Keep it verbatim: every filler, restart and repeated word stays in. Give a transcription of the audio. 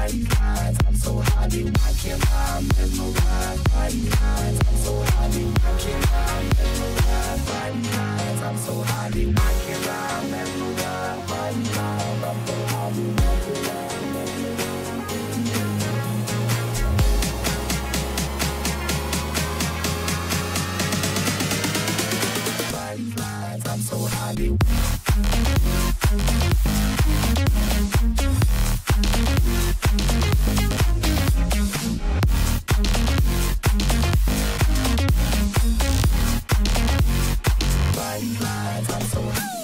body lines. I'm so happy, I can't lie, I'm mesmerized. Body lines, I'm so happy, I can't lie, I'm mesmerized. Body lines, I'm so happy, I can't lie, I'm mesmerized. Body lines, I'm so happy, I can't lie, I'm mesmerized. Body lines, I'm so happy. Body lines, I'm so